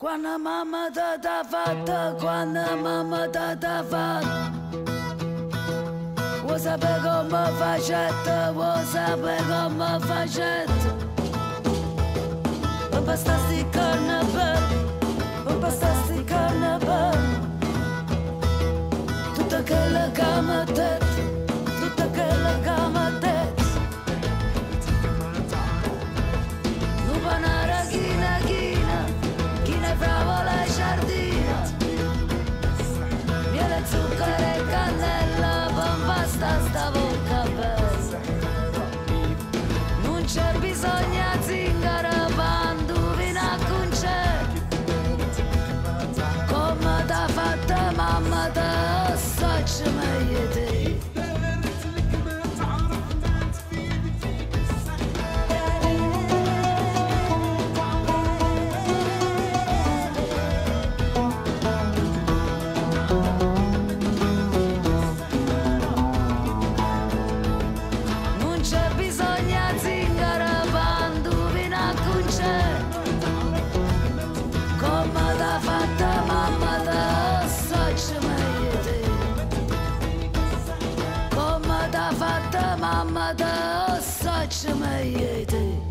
Quando mamma t'ha fatta, quando mamma t'ha fatta, vuoi sapere come facette, vuoi sapere come facette? Non bastasti non bastasti tutta quella che mi ha detto, tutta quella che mi ha detto. Non panare china bravo la giardina, miele, zucchero e cannella, per basta sta bocca bella. Non c'è bisogno di zingara, quando viene a concerto, come t'ha fatta mamma te, sacci meglio te. Mamma da sacci meglio te.